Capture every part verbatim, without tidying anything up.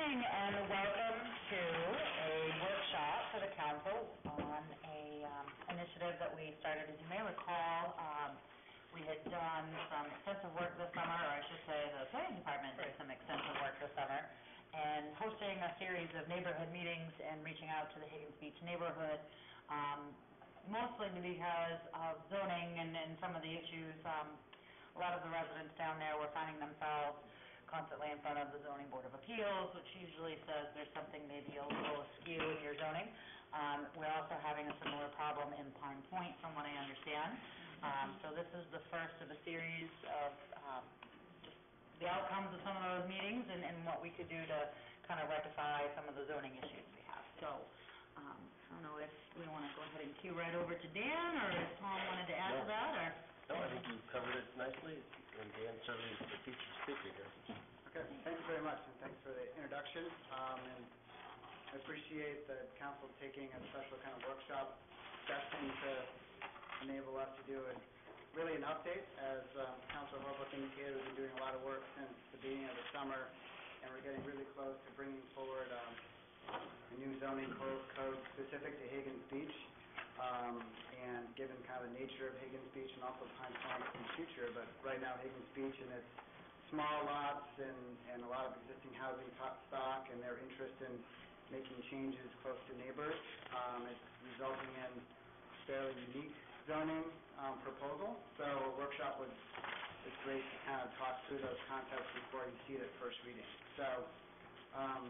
morning and welcome to a workshop for the council on a um, initiative that we started. As you may recall, um, we had done some extensive work this summer, or I should say the planning department did some extensive work this summer, and hosting a series of neighborhood meetings and reaching out to the Higgins Beach neighborhood, um, mostly because of zoning and, and some of the issues. Um, a lot of the residents down there were finding themselves constantly in front of the Zoning Board of Appeals, which usually says there's something maybe a little askew in your zoning. Um, we're also having a similar problem in Pine Point, from what I understand. Um, so this is the first of a series of um, just the outcomes of some of those meetings and, and what we could do to kind of rectify some of the zoning issues we have. So um, I don't know if we want to go ahead and cue right over to Dan, or if Tom wanted to add no. to that, or... No, I think you covered it nicely, and Dan certainly is the featured speaker here. Okay, thank you very much, and thanks for the introduction. Um, and I appreciate the council taking a special kind of workshop session to enable us to do a, really an update. As um, Councilor Holbrook indicated, we've been doing a lot of work since the beginning of the summer, and we're getting really close to bringing forward um, a new zoning code, code specific to Higgins Beach. Um, and given kind of the nature of Higgins Beach and also Pine Point in the future, but right now Higgins Beach and its small lots and, and a lot of existing housing stock and their interest in making changes close to neighbors, um, it's resulting in fairly unique zoning um, proposal. So a workshop was it's great to kind of talk through those concepts before you see it at first reading. So um,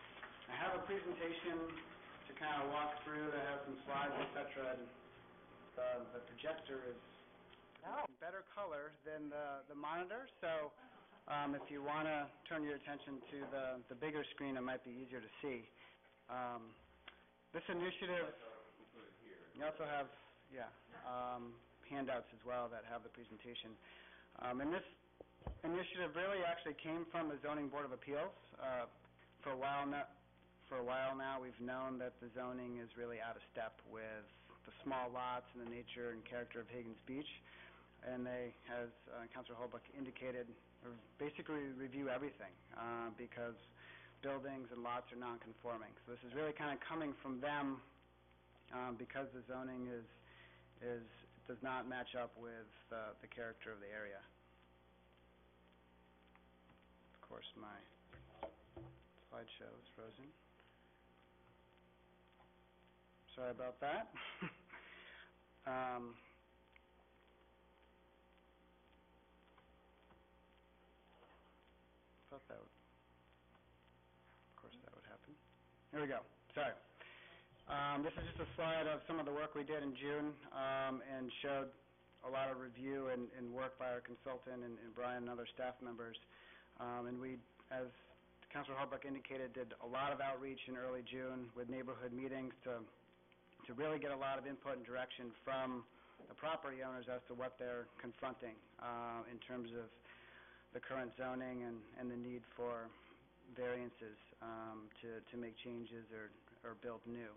I have a presentation to kind of walk through that has some slides, et cetera. And the, the projector is oh. better color than the, the monitor, so um, if you want to turn your attention to the, the bigger screen, it might be easier to see. Um, this initiative, you also have, yeah, um, handouts as well that have the presentation. Um, and this initiative really actually came from the Zoning Board of Appeals. Uh, for a while now, For a while now, we've known that the zoning is really out of step with the small lots and the nature and character of Higgins Beach. And they, as uh, Councilor Holbrook indicated, basically review everything uh, because buildings and lots are non-conforming. So this is really kind of coming from them um, because the zoning is is does not match up with uh, the character of the area. Of course, my slideshow is frozen. Sorry about that. um, thought that would, of course, that would happen. Here we go. Sorry. Um, this is just a slide of some of the work we did in June um, and showed a lot of review and, and work by our consultant and, and Brian and other staff members. Um, and we, as Councilor Holbrook indicated, did a lot of outreach in early June with neighborhood meetings to to really get a lot of input and direction from the property owners as to what they're confronting uh, in terms of the current zoning and, and the need for variances um, to, to make changes or, or build new.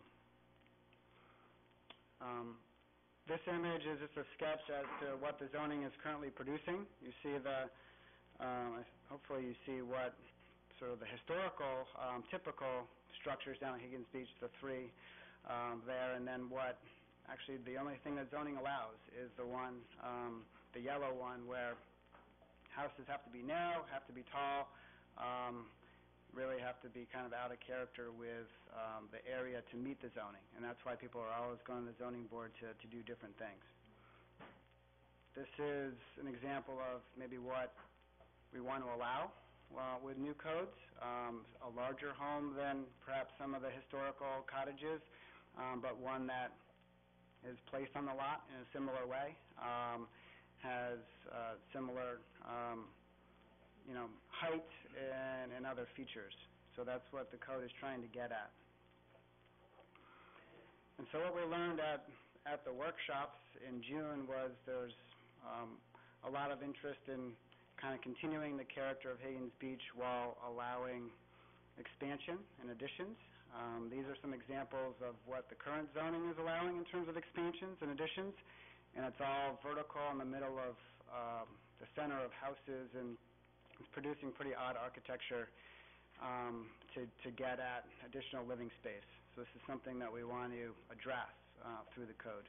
Um, this image is just a sketch as to what the zoning is currently producing. You see the, um, hopefully you see what sort of the historical, um, typical structures down at Higgins Beach, the three um, there, and then what actually the only thing that zoning allows is the one, um, the yellow one, where houses have to be narrow, have to be tall, um, really have to be kind of out of character with um, the area to meet the zoning, and that's why people are always going to the zoning board to, to do different things. This is an example of maybe what we want to allow Uh, with new codes, um, a larger home than perhaps some of the historical cottages, um, but one that is placed on the lot in a similar way, um, has uh, similar, um, you know, height and, and other features. So that's what the code is trying to get at. And so what we learned at, at the workshops in June was there's um, a lot of interest in kind of continuing the character of Higgins Beach while allowing expansion and additions. Um, these are some examples of what the current zoning is allowing in terms of expansions and additions, and it's all vertical in the middle of um, the center of houses, and it's producing pretty odd architecture um, to, to get at additional living space. So this is something that we want to address uh, through the code.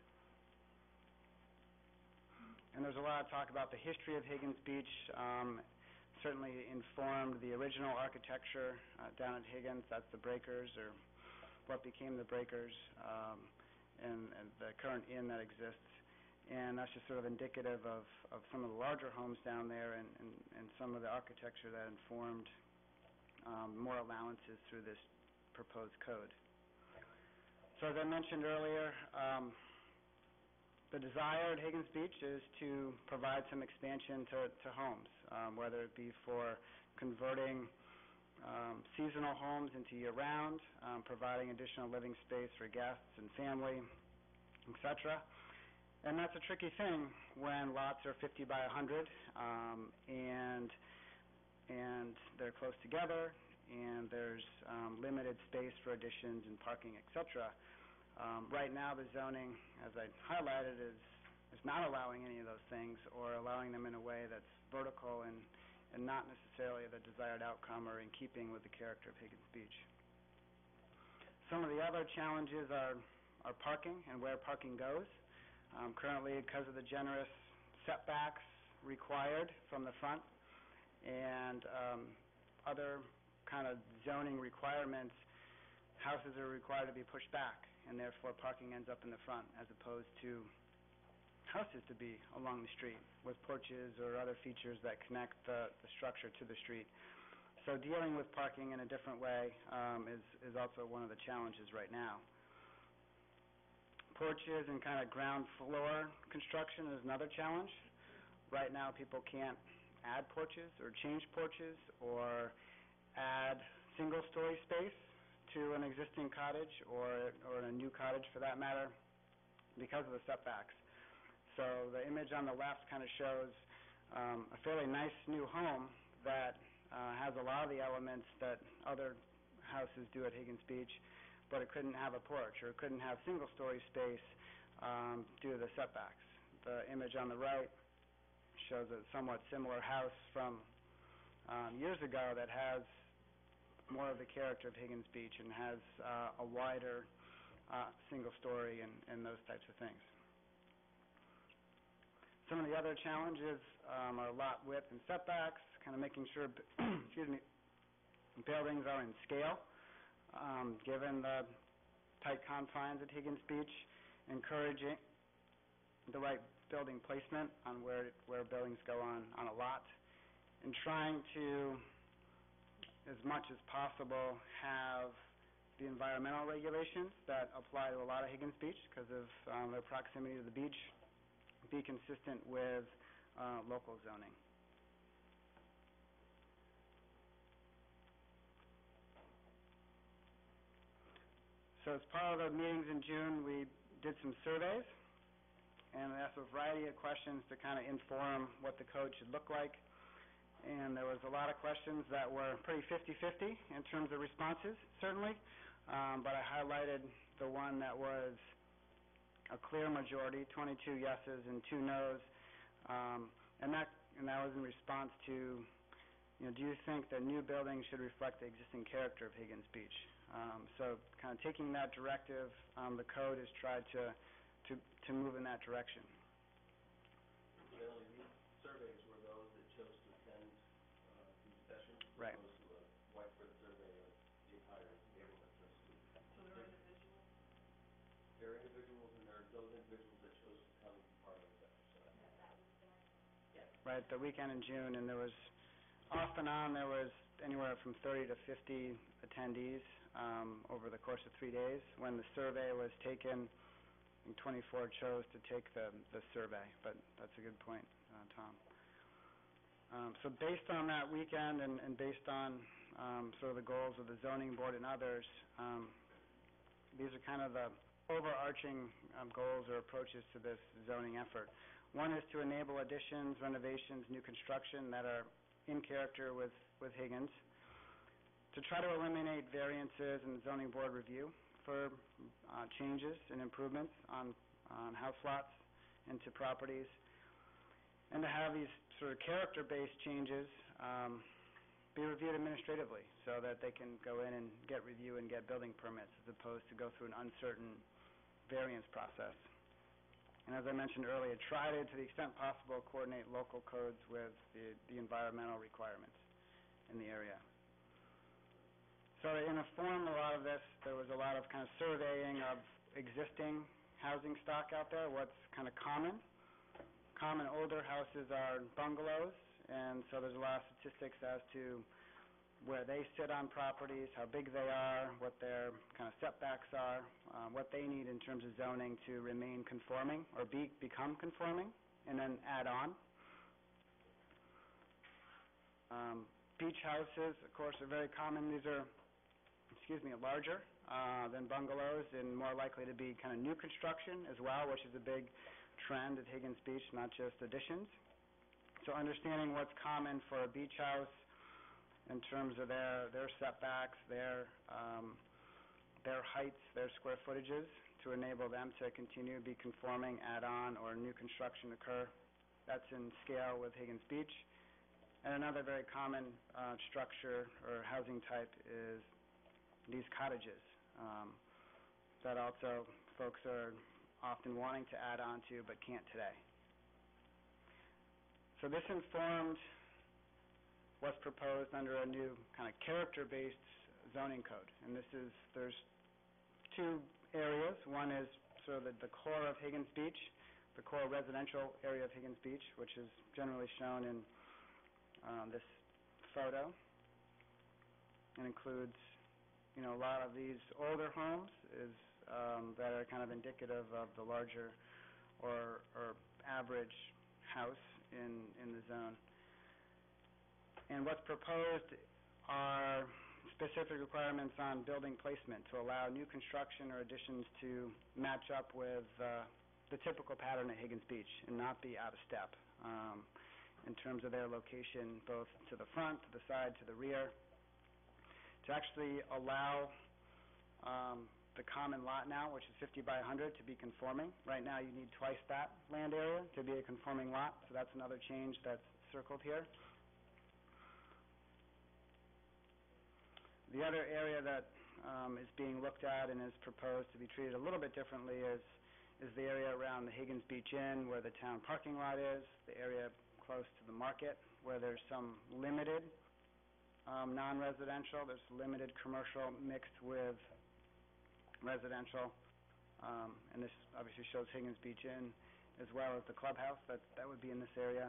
And there's a lot of talk about the history of Higgins Beach. Um, certainly informed the original architecture uh, down at Higgins. That's the Breakers, or what became the Breakers, um, and, and the current inn that exists. And that's just sort of indicative of, of some of the larger homes down there, and, and, and some of the architecture that informed um, more allowances through this proposed code. So as I mentioned earlier, um, the desire at Higgins Beach is to provide some expansion to, to homes, um, whether it be for converting um, seasonal homes into year-round, um, providing additional living space for guests and family, et cetera. And that's a tricky thing when lots are fifty by one hundred, um, and and they're close together, and there's um, limited space for additions and parking, et cetera. Um, right now, the zoning, as I highlighted, is is not allowing any of those things, or allowing them in a way that's vertical and and not necessarily the desired outcome or in keeping with the character of Higgins Beach. Some of the other challenges are are parking and where parking goes. Um, currently, because of the generous setbacks required from the front and um, other kind of zoning requirements, houses are required to be pushed back, and therefore parking ends up in the front as opposed to houses to be along the street with porches or other features that connect the, the structure to the street. So dealing with parking in a different way um, is, is also one of the challenges right now. Porches and kind of ground floor construction is another challenge. Right now, people can't add porches or change porches or add single-story space to an existing cottage or or a new cottage for that matter because of the setbacks. So the image on the left kind of shows um, a fairly nice new home that uh, has a lot of the elements that other houses do at Higgins Beach, but it couldn't have a porch or it couldn't have single-story space um, due to the setbacks. The image on the right shows a somewhat similar house from um, years ago that has more of the character of Higgins Beach and has uh, a wider uh, single-story and, and those types of things. Some of the other challenges um, are lot width and setbacks, kind of making sure excuse me, buildings are in scale. Um, given the tight confines at Higgins Beach, encouraging the right building placement on where where buildings go on, on a lot, and trying to, as much as possible, have the environmental regulations that apply to a lot of Higgins Beach because of um, their proximity to the beach be consistent with uh, local zoning. So as part of the meetings in June, we did some surveys, and we asked a variety of questions to kind of inform what the code should look like. And there was a lot of questions that were pretty fifty-fifty in terms of responses, certainly, um, but I highlighted the one that was a clear majority, twenty-two yeses and two nos, um, and that and that was in response to, you know, do you think that new buildings should reflect the existing character of Higgins Beach? Um, so kind of taking that directive, um, the code has tried to, to, to move in that direction. Incidentally, these surveys were those that chose to attend uh, these sessions, Right. as opposed to a widespread survey of the entire neighborhood, so to speak. So they're individuals? They're individuals, and they're those individuals that chose to come and be part of this exercise. Yeah. Right, the weekend in June, and there was, off and on, there was anywhere from thirty to fifty attendees um, over the course of three days. When the survey was taken, I think twenty-four chose to take the, the survey, but that's a good point, uh, Tom. Um, so based on that weekend and, and based on um, sort of the goals of the zoning board and others, um, these are kind of the overarching um, goals or approaches to this zoning effort. One is to enable additions, renovations, new construction that are in character with, with Higgins, to try to eliminate variances in the zoning board review for uh, changes and improvements on, on house lots into properties, and to have these sort of character-based changes um, be reviewed administratively so that they can go in and get review and get building permits as opposed to go through an uncertain variance process. And as I mentioned earlier, try to, to the extent possible, coordinate local codes with the, the environmental requirements in the area. So to inform a lot of this, there was a lot of kind of surveying of existing housing stock out there, what's kind of common. Common older houses are bungalows, and so there's a lot of statistics as to where they sit on properties, how big they are, what their kind of setbacks are, um, what they need in terms of zoning to remain conforming or be, become conforming, and then add on. Um, beach houses, of course, are very common. These are, excuse me, larger uh, than bungalows and more likely to be kind of new construction as well, which is a big trend at Higgins Beach, not just additions. So understanding what's common for a beach house in terms of their, their setbacks, their, um, their heights, their square footages to enable them to continue to be conforming, add-on, or new construction occur. That's in scale with Higgins Beach. And another very common uh, structure or housing type is these cottages. Um, that also folks are often wanting to add on to but can't today. So this informed what's proposed under a new kind of character-based zoning code. And this is, there's two areas. One is sort of the, the core of Higgins Beach, the core residential area of Higgins Beach, which is generally shown in um, this photo. It includes, you know, a lot of these older homes is Um, that are kind of indicative of the larger or, or average house in, in the zone. And what's proposed are specific requirements on building placement to allow new construction or additions to match up with uh, the typical pattern at Higgins Beach and not be out of step um, in terms of their location both to the front, to the side, to the rear. To actually allow um, the common lot now, which is fifty by one hundred, to be conforming. Right now you need twice that land area to be a conforming lot, so that's another change that's circled here. The other area that um, is being looked at and is proposed to be treated a little bit differently is, is the area around the Higgins Beach Inn where the town parking lot is, the area close to the market where there's some limited um, non-residential, there's limited commercial mixed with residential, um, and this obviously shows Higgins Beach Inn as well as the clubhouse. That that would be in this area.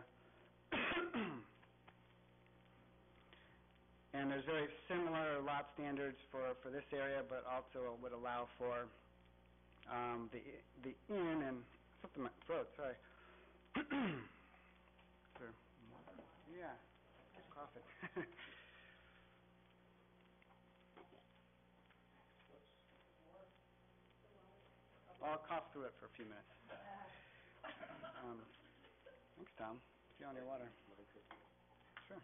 And there's very similar lot standards for, for this area, but also would allow for um, the the inn and something in my throat. Sorry. Sure. Yeah, just coughing. I'll cough through it for a few minutes. Um, thanks, Tom. See you on your water. Sure.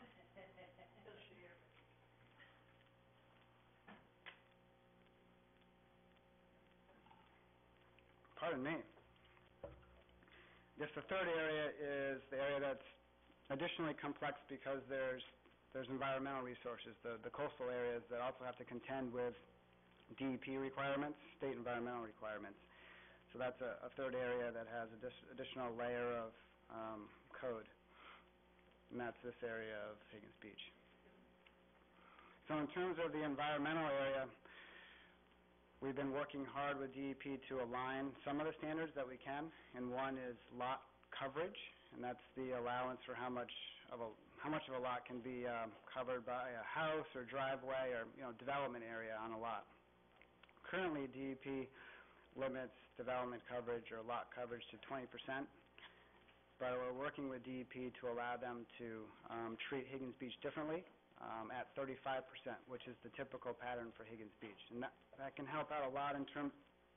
Pardon me. Yes, the third area is the area that's additionally complex because there's there's environmental resources, the, the coastal areas that also have to contend with D E P requirements, state environmental requirements. So that's a, a third area that has an additional layer of um, code, and that's this area of Higgins Beach. So in terms of the environmental area, we've been working hard with D E P to align some of the standards that we can, and one is lot coverage, and that's the allowance for how much of a how much of a lot can be um, covered by a house or driveway or you know development area on a lot. Currently, D E P limits development coverage or lot coverage to twenty percent, but we're working with D E P to allow them to um, treat Higgins Beach differently um, at thirty-five percent, which is the typical pattern for Higgins Beach. And that, that can help out a lot in, term,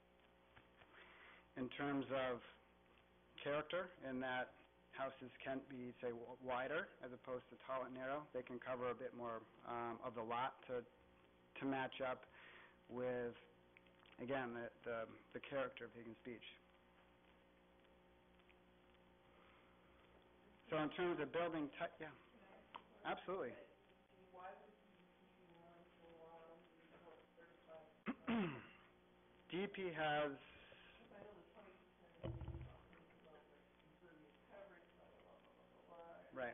in terms of character, in that houses can be, say, w- wider as opposed to tall and narrow. They can cover a bit more um, of the lot to, to match up with again, the, the, the character of Higgins Beach. So in terms of building type, yeah, absolutely. Why D E P has, right.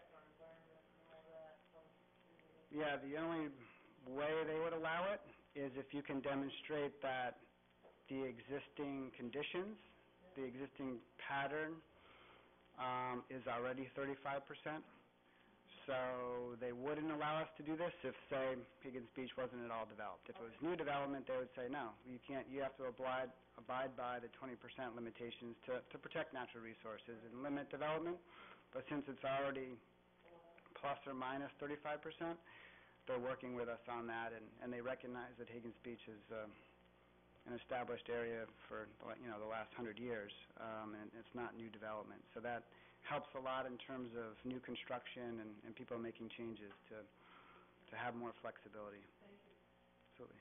Yeah, the only way they would allow it is if you can demonstrate that the existing conditions, the existing pattern, um, is already thirty-five percent. So they wouldn't allow us to do this if, say, Higgins Beach wasn't at all developed. If it was new development, they would say, no, you can't, you have to abide, abide by the twenty percent limitations to, to protect natural resources and limit development. But since it's already plus or minus thirty-five percent, they're working with us on that, and, and they recognize that Higgins Beach is uh, an established area for, you know, the last hundred years, um, and it's not new development. So that helps a lot in terms of new construction and, and people making changes to to have more flexibility. Thank you. Absolutely.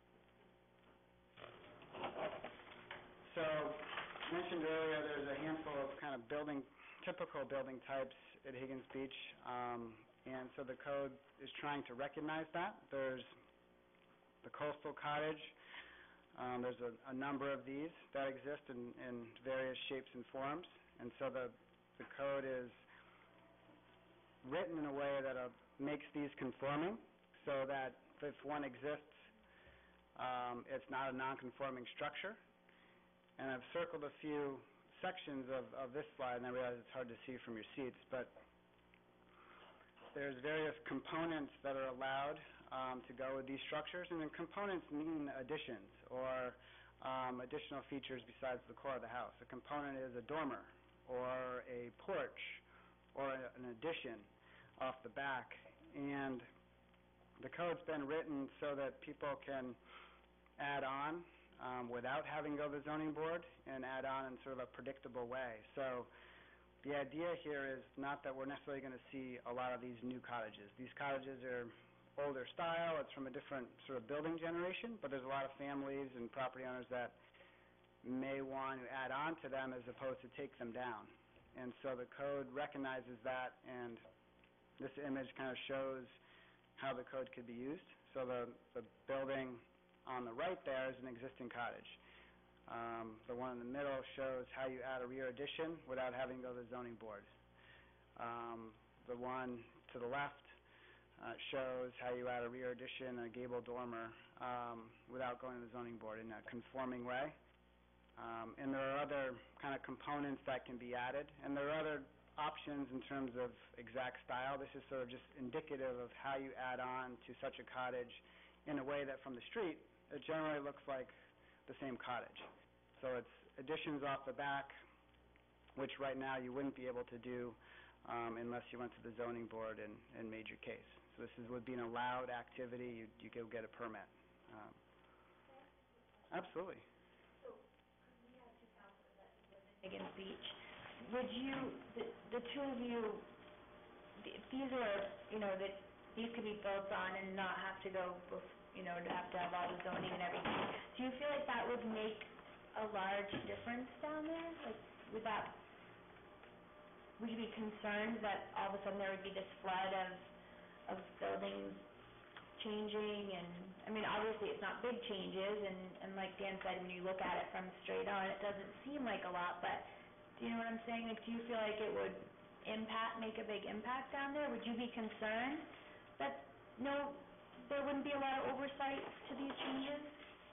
So, mentioned earlier, there's a handful of kind of building, typical building types at Higgins Beach, um, and so the code is trying to recognize that. There's the coastal cottage. Um, there's a, a number of these that exist in, in various shapes and forms, and so the The code is written in a way that uh, makes these conforming, so that if one exists, um, it's not a non-conforming structure. And I've circled a few sections of, of this slide, and I realize it's hard to see from your seats, but there's various components that are allowed um, to go with these structures, and then components mean additions or um, additional features besides the core of the house. A component is a dormer, or a porch, or a, an addition off the back. And the code's been written so that people can add on um, without having to go to the zoning board, and add on in sort of a predictable way. So the idea here is not that we're necessarily going to see a lot of these new cottages. These cottages are older style. It's from a different sort of building generation, but there's a lot of families and property owners that may want to add on to them as opposed to take them down. And so the code recognizes that, and this image kind of shows how the code could be used. So the, the building on the right there is an existing cottage. Um, the one in the middle shows how you add a rear addition without having to go to the zoning board. Um, the one to the left uh, shows how you add a rear addition and a gable dormer um, without going to the zoning board in a conforming way. Um, and there are other kind of components that can be added, and there are other options in terms of exact style. This is sort of just indicative of how you add on to such a cottage in a way that from the street, it generally looks like the same cottage. So it's additions off the back, which right now you wouldn't be able to do um, unless you went to the zoning board and, and made your case. So this is, would be an allowed activity. You, you go get a permit. Um, absolutely. Higgins Beach, would you, the, the two of you, th- these are, you know, that these could be built on and not have to go, bef- you know, to have to have all the zoning and everything. Do you feel like that would make a large difference down there? Like, would that, would you be concerned that all of a sudden there would be this flood of, of buildings changing? And, I mean, obviously it's not big changes, and, and like Dan said, when you look at it from straight on, it doesn't seem like a lot, but do you know what I'm saying? Like, do you feel like it would impact, make a big impact down there? Would you be concerned that, no, there wouldn't be a lot of oversight to these changes?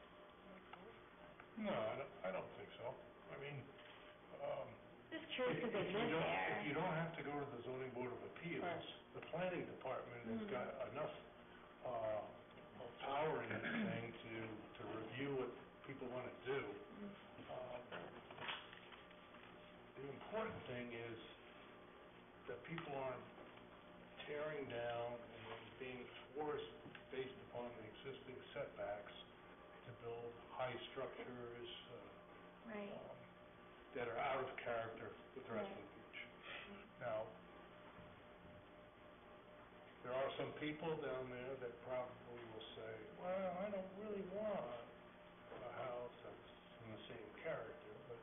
No, I don't, I don't think so. I mean, um... Just curious because they if you live don't- there. If you don't have to go to the zoning board of appeals, Right. the planning department has Mhm. got enough, uh, power in this thing to, to review what people want to do. Um, the important thing is that people aren't tearing down and then being forced, based upon the existing setbacks, to build high structures, uh, Right. um, that are out of character with the rest of the beach. Now, there are some people down there that probably will say, well, I don't really want a house that's in the same character, but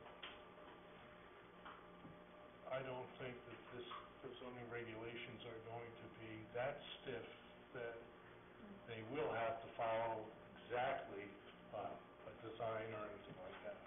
I don't think that this, the zoning regulations are going to be that stiff that they will have to follow exactly uh, a design or anything like that.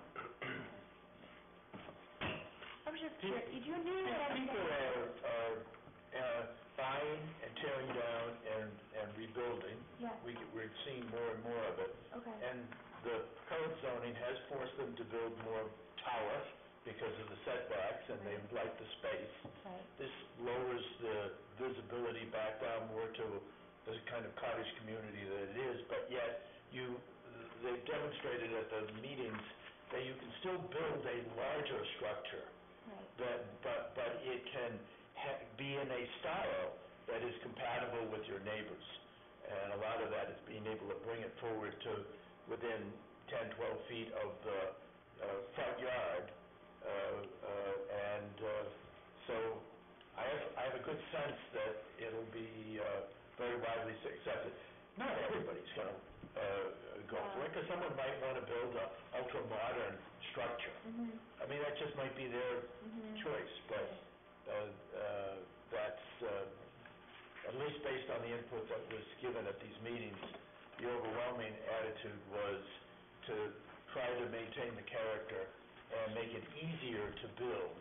I was just curious, did you do what I was People are, are, uh, buying and tearing down and, and rebuilding. Yeah, We, we're seeing more and more of it. okay, And the code zoning has forced them to build more tower because of the setbacks, and they like the space. right, This lowers the visibility back down more to the kind of cottage community that it is, but yet you, they've demonstrated at the meetings that you can still build a larger structure, right, that, but, but it can ha- be in a style that is compatible with your neighbors. And a lot of that is being able to bring it forward to within ten, twelve feet of the uh, front yard. Uh, uh, and uh, so I have, I have a good sense that it'll be uh, very widely accepted. Not everybody's going to uh, go for it, because someone might want to build a ultra-modern structure. mhm, I mean, that just might be their mhm, choice, but uh, uh, that's, uh, at least based on the input that was given at these meetings, the overwhelming attitude was to try to maintain the character and make it easier to build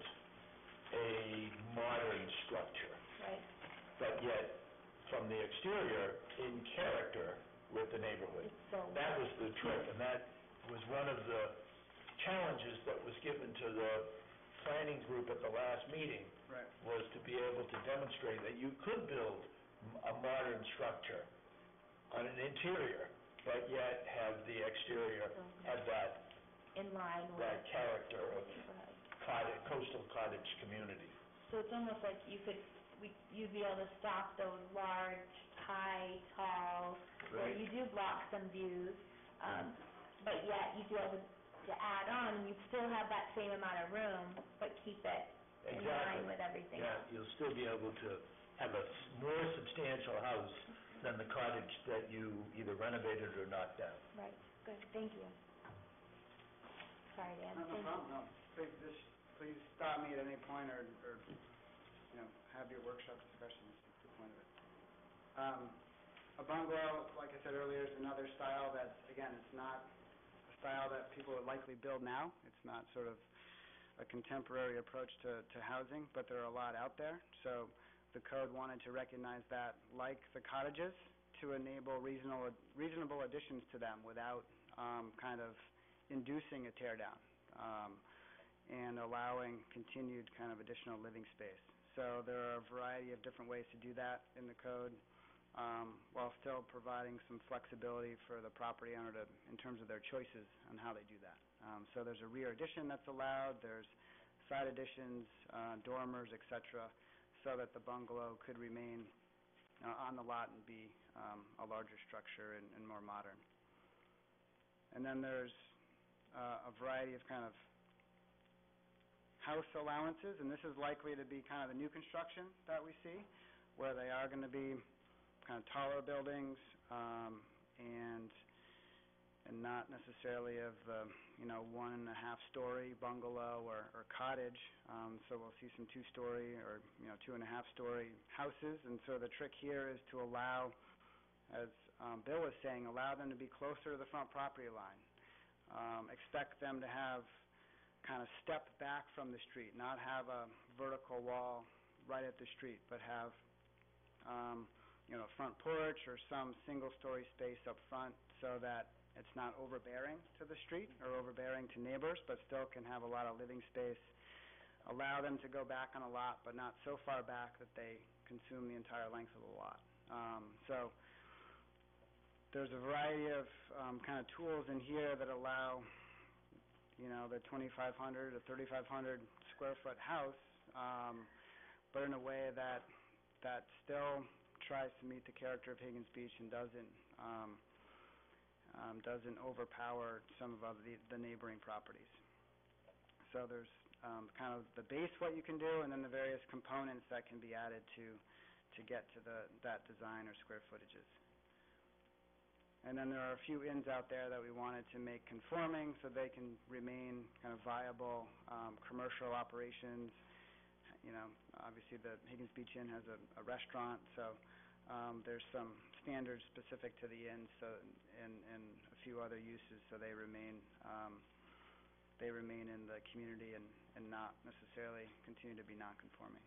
a modern structure, right, but yet from the exterior in character with the neighborhood. it's so, That was the trick, and that was one of the challenges that was given to the planning group at the last meeting, Right. was to be able to demonstrate that you could build m- a modern structure on an interior, but yet have the exterior have that, in line with that character the of neighborhood. cottage, coastal cottage community. So it's almost like you could, we, you'd be able to stop those large, high, tall, where you do block some views, um, but yet you'd be able to, to add on, you'd still have that same amount of room, but keep it in line Exactly. with everything Yeah, else. you'll still be able to have a s- more substantial house than the cottage that you either renovated or knocked down. Right, good, thank you. Sorry, Dan, No, no thank you. problem, no. Please, just, please stop me at any point or, or, you know, have your workshop discussions, that's the point of it. Um, a bungalow, like I said earlier, is another style that's, again, it's not a style that people would likely build now. It's not sort of a contemporary approach to, to housing, but there are a lot out there. So the code wanted to recognize that, like the cottages, to enable reasonable, reasonable additions to them without um, kind of inducing a tear down, um, and allowing continued kind of additional living space. So there are a variety of different ways to do that in the code, um, while still providing some flexibility for the property owner to, in terms of their choices on how they do that. Um, so there's a rear addition that's allowed, there's side additions, uh, dormers, et cetera, so that the bungalow could remain uh, on the lot and be um, a larger structure and, and more modern. And then there's uh, a variety of kind of house allowances, and this is likely to be kind of the new construction that we see, where they are going to be kind of taller buildings, um, and and not necessarily of the, you know, one and a half story bungalow or, or cottage. Um, so we'll see some two-story or, you know, two and a half story houses. And so the trick here is to allow, as um, Bill was saying, allow them to be closer to the front property line. Um, expect them to have kind of step back from the street, not have a vertical wall right at the street, but have, um, you know, a front porch or some single-story space up front, so that it's not overbearing to the street or overbearing to neighbors, but still can have a lot of living space. Allow them to go back on a lot, but not so far back that they consume the entire length of the lot. Um, so there's a variety of um, kind of tools in here that allow, you know, the twenty-five hundred or thirty-five hundred square foot house, um, but in a way that that still tries to meet the character of Higgins Beach and doesn't um, um, doesn't overpower some of other, the, the neighboring properties. So there's um, kind of the base what you can do, and then the various components that can be added to to get to the that design or square footages. And then there are a few inns out there that we wanted to make conforming so they can remain kind of viable um, commercial operations. You know, obviously the Higgins Beach Inn has a, a restaurant, so um, there's some standards specific to the inn, so, and, and a few other uses, so they remain, um, they remain in the community and, and not necessarily continue to be non-conforming.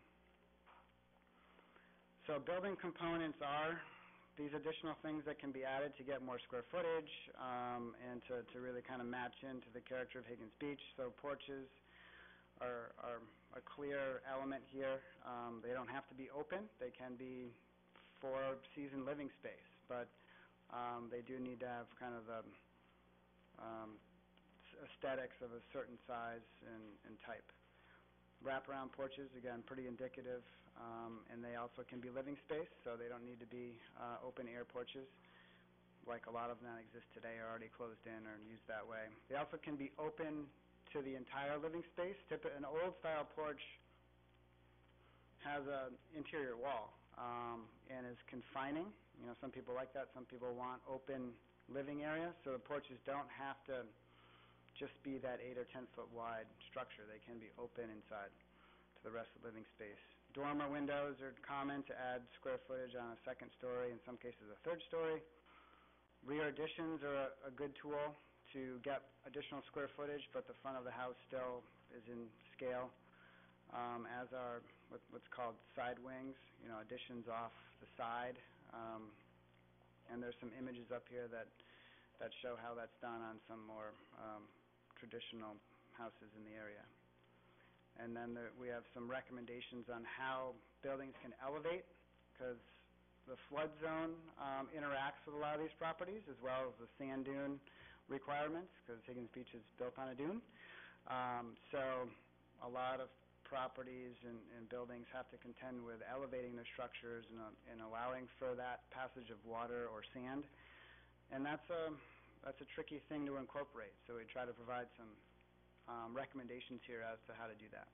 So building components are these additional things that can be added to get more square footage, um, and to, to really kind of match into the character of Higgins Beach. So porches are, are a clear element here. Um, they don't have to be open. They can be for seasoned living space, but um, they do need to have kind of the um, aesthetics of a certain size and, and type. Wraparound porches, again, pretty indicative, um, and they also can be living space, so they don't need to be uh, open-air porches, like a lot of them that exist today are already closed in or used that way. They also can be open to the entire living space. Tip- an old-style porch has an interior wall um, and is confining. You know, some people like that. Some people want open living area, so the porches don't have to just be that eight or ten foot wide structure. They can be open inside to the rest of the living space. Dormer windows are common to add square footage on a second story, in some cases a third story. Rear additions are a, a good tool to get additional square footage, but the front of the house still is in scale, um, as are what, what's called side wings, you know, additions off the side. Um, and there's some images up here that, that show how that's done on some more um, traditional houses in the area. And then there, we have some recommendations on how buildings can elevate, because the flood zone um, interacts with a lot of these properties, as well as the sand dune requirements, because Higgins Beach is built on a dune. Um, so a lot of properties and, and buildings have to contend with elevating their structures and, uh, and allowing for that passage of water or sand. And that's a That's a tricky thing to incorporate, so we try to provide some um, recommendations here as to how to do that.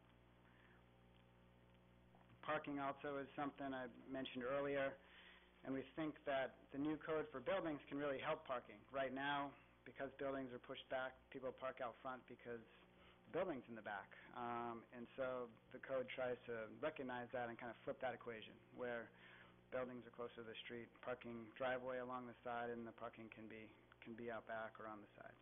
Parking also is something I mentioned earlier, and we think that the new code for buildings can really help parking. Right now, because buildings are pushed back, people park out front because the building's in the back. Um, and so the code tries to recognize that and kind of flip that equation, where buildings are closer to the street, parking driveway along the side, and the parking can be can be out back or on the side.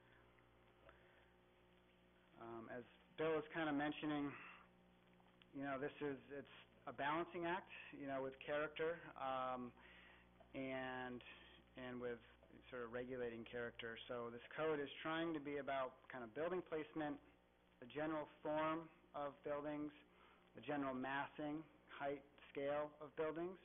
Um, as Bill was kind of mentioning, you know, this is, it's a balancing act, you know, with character, um, and, and with sort of regulating character. So this code is trying to be about kind of building placement, the general form of buildings, the general massing, height, scale of buildings,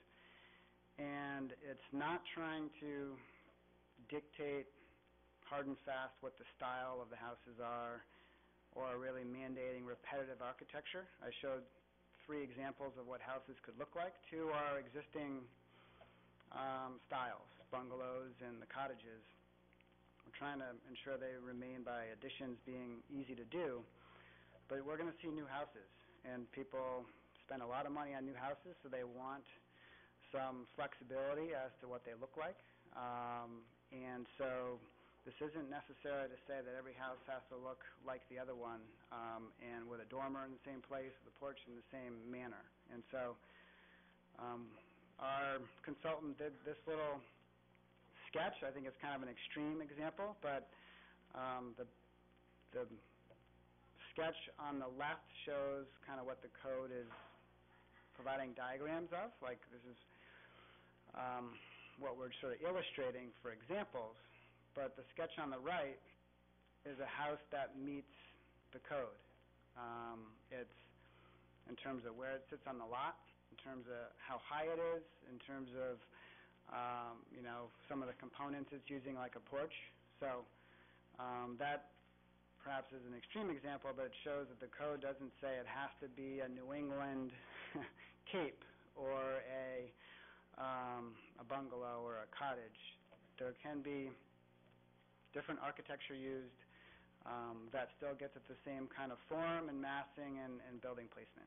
and it's not trying to dictate hard and fast what the style of the houses are, or really mandating repetitive architecture. I showed three examples of what houses could look like. Two are existing um, styles, bungalows and the cottages. We're trying to ensure they remain by additions being easy to do, but we're going to see new houses, and people spend a lot of money on new houses, so they want some flexibility as to what they look like. Um, and so this isn't necessary to say that every house has to look like the other one, um, and with a dormer in the same place, the porch in the same manner. And so um, our consultant did this little sketch. I think it's kind of an extreme example, but um, the, the sketch on the left shows kind of what the code is providing diagrams of. Like this is um, what we're sort of illustrating for examples, but the sketch on the right is a house that meets the code. Um, it's in terms of where it sits on the lot, in terms of how high it is, in terms of um, you know, some of the components it's using, like a porch. So um, that perhaps is an extreme example, but it shows that the code doesn't say it has to be a New England cape or a Um, a bungalow or a cottage. There can be different architecture used um, that still gets at the same kind of form and massing and, and building placement.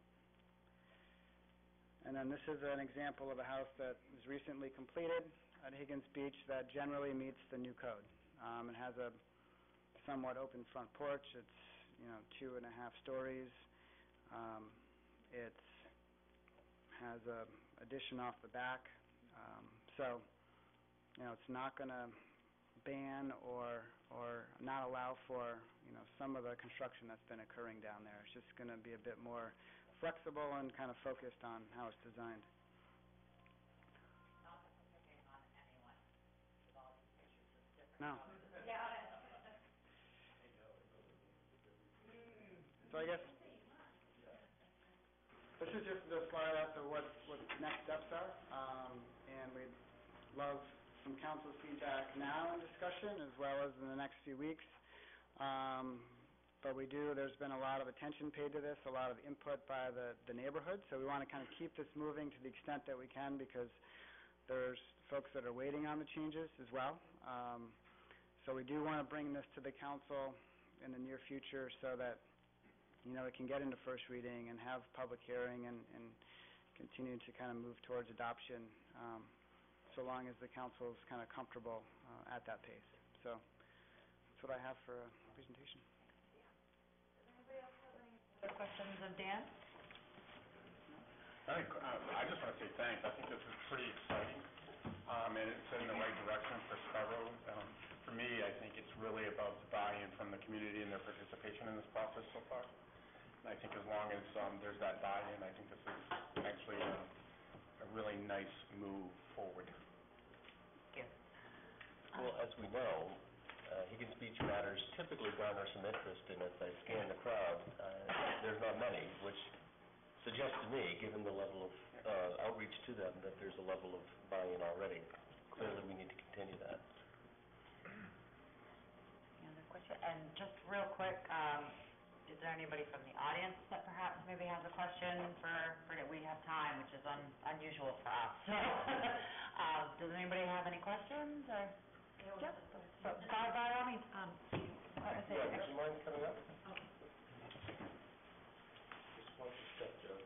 And then this is an example of a house that was recently completed at Higgins Beach that generally meets the new code. Um, it has a somewhat open front porch. It's, you know, two and a half stories. Um, it has a addition off the back. Um, so you know, it's not gonna ban or, or not allow for, you know, some of the construction that's been occurring down there. It's just gonna be a bit more flexible and kind of focused on how it's designed. No. So I guess this is just the slide as to what, what next steps are, um, and we'd love some council feedback now in discussion as well as in the next few weeks. Um, but we do, there's been a lot of attention paid to this, a lot of input by the, the neighborhood, so we want to kind of keep this moving to the extent that we can because there's folks that are waiting on the changes as well. Um, so we do want to bring this to the council in the near future so that, you know, it can get into first reading and have public hearing and, and continue to kind of move towards adoption, um, so long as the council is kind of comfortable uh, at that pace. So that's what I have for a presentation. Anybody else have any other questions of Dan? I think, uh, I just want to say thanks. I think this is pretty exciting, um, and it's in the right direction for Scarborough. Um, for me, I think it's really about the buy-in from the community and their participation in this process so far. And I think as long as um, there's that buy-in, I think this is actually a, a really nice move forward. Thank you. Well, as we know, uh, Higgins Beach matters typically garner some interest, and as I scan the crowd, uh, there's not many, which suggests to me, given the level of uh, outreach to them, that there's a level of buy-in already. Clearly, we need to continue that. Any other question? And just real quick, um, is there anybody from the audience that perhaps maybe has a question for, for we have time, which is un, unusual for us. So, um, does anybody have any questions or? Yep. So, by, by all means, um, Yeah, would you mind coming up? Just one step, Joe.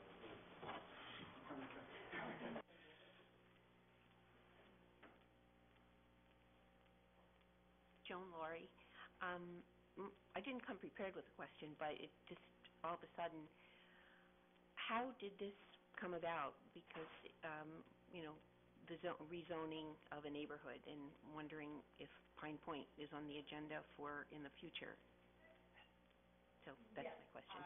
Joan Laurie. Um, m- I didn't come prepared with a question, but it just, all of a sudden, how did this come about? Because, um, you know, the zo- rezoning of a neighborhood, and wondering if Pine Point is on the agenda for in the future. So that's my question.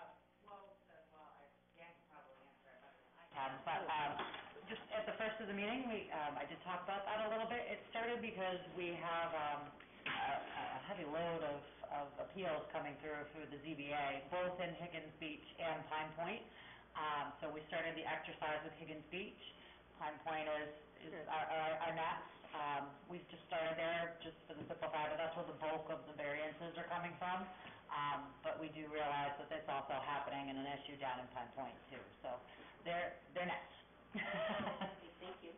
Um, but, um, just at the first of the meeting, we, um, I did talk about that a little bit. It started because we have, um, a, a heavy load of, of appeals coming through through the Z B A, both in Higgins Beach and Pine Point. Um, so we started the exercise with Higgins Beach. Pine Point is, is our, our, our next. Um, we've just started there just for the simple fact that that's where the bulk of the variances are coming from. Um, but we do realize that it's also happening in an issue down in Pine Point too. So they're, they're next. Thank you.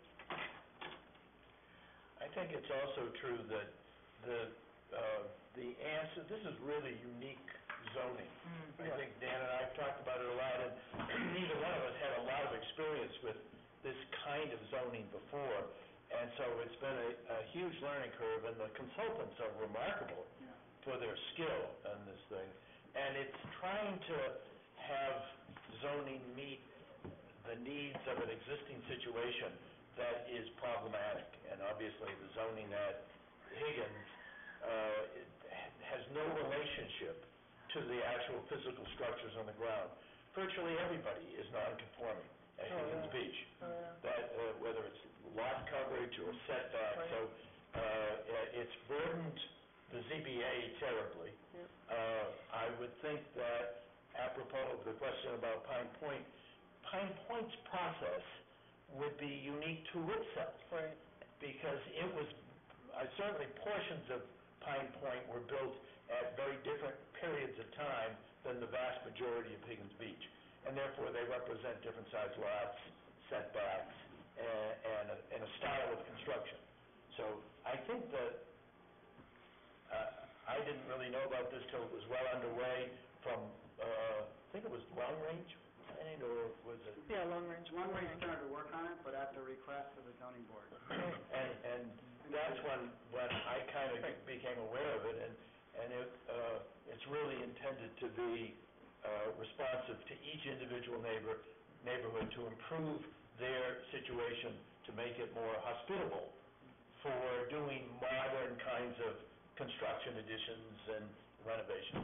I think it's also true that the, uh, the answer, this is really unique zoning. Mm. I think Dan and I have talked about it a lot, and neither one of us had a lot of experience with this kind of zoning before, and so it's been a, a huge learning curve, and the consultants are remarkable for their skill on this thing, and it's trying to have zoning meet the needs of an existing situation that is problematic, and obviously the zoning at Higgins uh, it has no relationship to the actual physical structures on the ground. Virtually everybody is non-conforming at Higgins Beach, that uh, whether it's lot coverage or setback, so uh, it's burdened the Z B A terribly. Uh, I would think that apropos of the question about Pine Point, Pine Point's process would be unique to itself. Right. Because it was, uh, certainly portions of Pine Point were built at very different periods of time than the vast majority of Higgins Beach. And therefore they represent different size lots, setbacks, and, and, a, and a style of construction. So I think that, uh, I didn't really know about this till it was well underway from, uh, I think it was Long Range, right, or was it? Yeah, Long Range. Long Range started to work on it, but at the request of the zoning board. And, and that's when, when I kind of became aware of it, and, and it, uh, it's really intended to be, uh, responsive to each individual neighbor, neighborhood to improve their situation, to make it more hospitable for doing modern kinds of construction additions and renovations.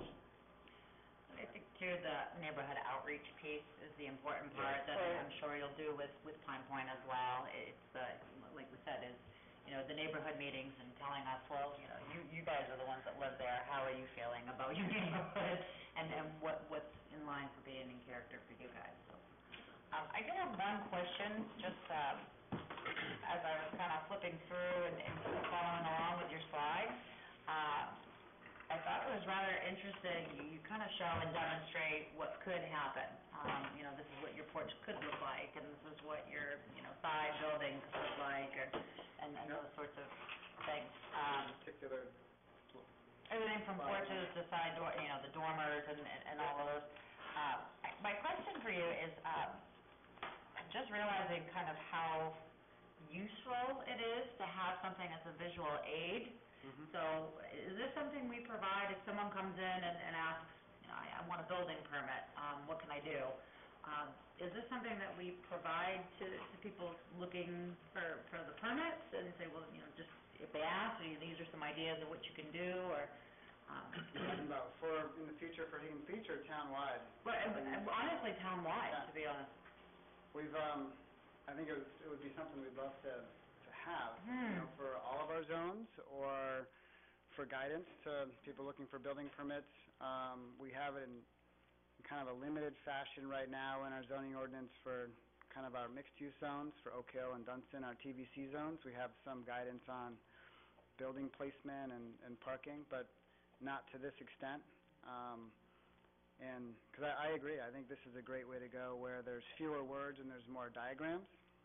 I think too, the neighborhood outreach piece is the important part that Right. I'm sure you'll do with, with Pine Point as well. It's the, like we said, is, you know, the neighborhood meetings and telling us, well, you know, you, you guys are the ones that live there, how are you feeling about your neighborhood? And, and what, what's in line for being in character for you guys, so. Um, I did have one question, just, um, as I was kind of flipping through and, and following along with your slides. Uh, I thought it was rather interesting, you, you kind of show and demonstrate what could happen. Um, you know, this is what your porch could look like, and this is what your, you know, side building could look like, or, and, and those sorts of things. Um, Particular, everything from porches to side door, you know, the dormers and, and, and all of those. Uh, my question for you is, um, just realizing kind of how useful it is to have something as a visual aid. Mhm. So is this something we provide if someone comes in and, and asks, you know, I, I want a building permit, um, what can I do? Um, is this something that we provide to, to people looking for, for the permits and say, well, you know, just if they ask, these are some ideas of what you can do, or, um, talking about for, in the future for Higgins Beach or townwide? but uh, honestly, townwide, to be honest. We've, um, I think it would, it would be something we'd love to, to have, you Hmm. know, for all of our zones, or for guidance to people looking for building permits. Um, we have it in kind of a limited fashion right now in our zoning ordinance for kind of our mixed-use zones, for Oak Hill and Dunstan, our T V C zones. We have some guidance on building placement and, and parking, but not to this extent. Um, and, because I, I agree, I think this is a great way to go, where there's fewer words and there's more diagrams.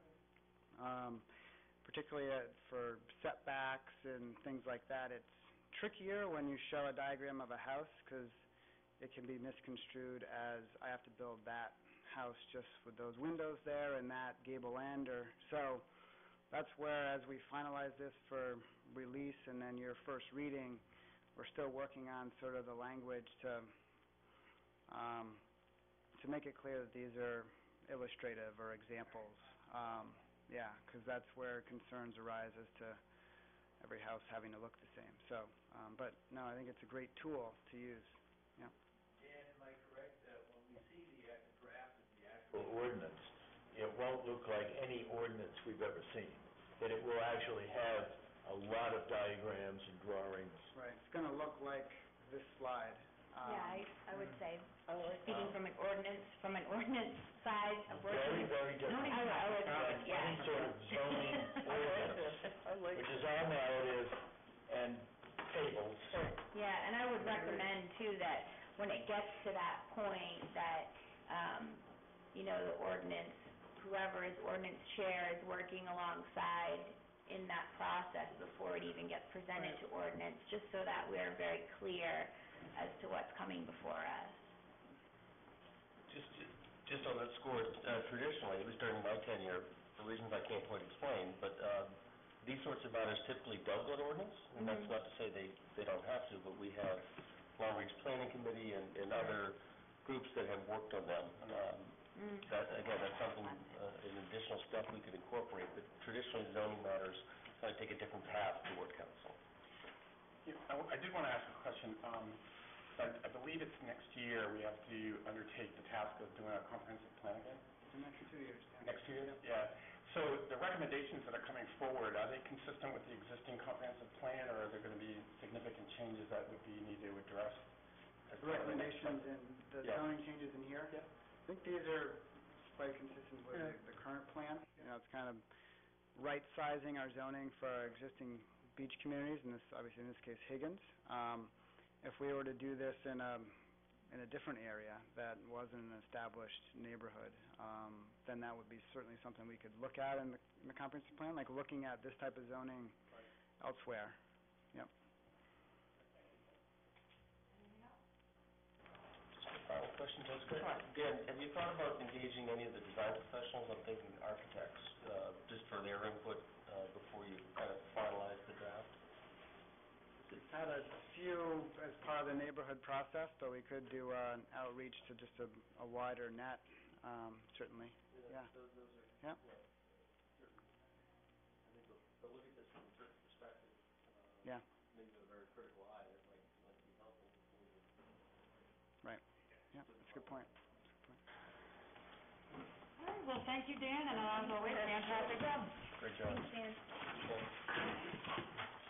Um, particularly uh, for setbacks and things like that, it's trickier when you show a diagram of a house, because it can be misconstrued as, I have to build that house just with those windows there and that gable end, or, so that's where, as we finalize this for release and then your first reading, we're still working on sort of the language to, um, to make it clear that these are illustrative or examples. Um, yeah, because that's where concerns arise as to every house having to look the same. So, um, but no, I think it's a great tool to use. Yeah. Dan, am I correct that when we see the act- draft of the actual ordinance, it won't look like any ordinance we've ever seen? That it will actually have a lot of diagrams and drawings? Right. It's going to look like this slide. Um, Yeah, I, I would say, Oh, speaking from an ordinance, from an ordinance side of Very, working. very different. I would, I would, From yeah. any sort of zoning ordinance, which is our narrative and tables. Yeah, and I would recommend too that when it gets to that point that, um, you know, the ordinance, whoever is ordinance chair is working alongside in that process before it even gets presented to ordinance, just so that we're very clear as to what's coming before us. Just, just on that score, uh, traditionally, at least during my tenure, for reasons I can't quite explain, but, um, these sorts of matters typically don't go to ordinance, and that's Mhm. not to say they, they don't have to, but we have Long Range Planning Committee and, and other groups that have worked on them. Um, Mm. that, again, that's something, uh, an additional step we could incorporate, but traditionally zoning matters kind of take a different path toward council. Yeah, I w- I did want to ask a question. Um, I I believe it's next year we have to undertake the task of doing a comprehensive plan again? The next two years. Next year? Yeah. So the recommendations that are coming forward, are they consistent with the existing comprehensive plan, or are there going to be significant changes that would be needed to address? as The part of the next recommendations plan? and the Yeah. zoning changes in here? Yeah. I think these are quite consistent with Yeah. the, the current plan. You know, it's kind of right-sizing our zoning for our existing beach communities, and this, obviously in this case, Higgins. Um, if we were to do this in a, in a different area that wasn't an established neighborhood, um, then that would be certainly something we could look at in the, in the comprehensive plan, like looking at this type of zoning elsewhere. Yep. Final question, Jessica? Dan, have you thought about engaging any of the design professionals? I'm thinking architects, uh, just for their input, uh, before you kind of finalize the draft? We've had a few as part of the neighborhood process, but we could do uh, an outreach to just a, a wider net, um, certainly. Yeah. Those, those are, Yep. yeah, certainly. I think they'll, they'll look at this from a certain Yeah. maybe a very critical eye that might, might be helpful before you... Right. Yeah, that's a good point. All right, well, thank you, Dan, and as always, fantastic job. Great job. Thanks, Dan. Thanks.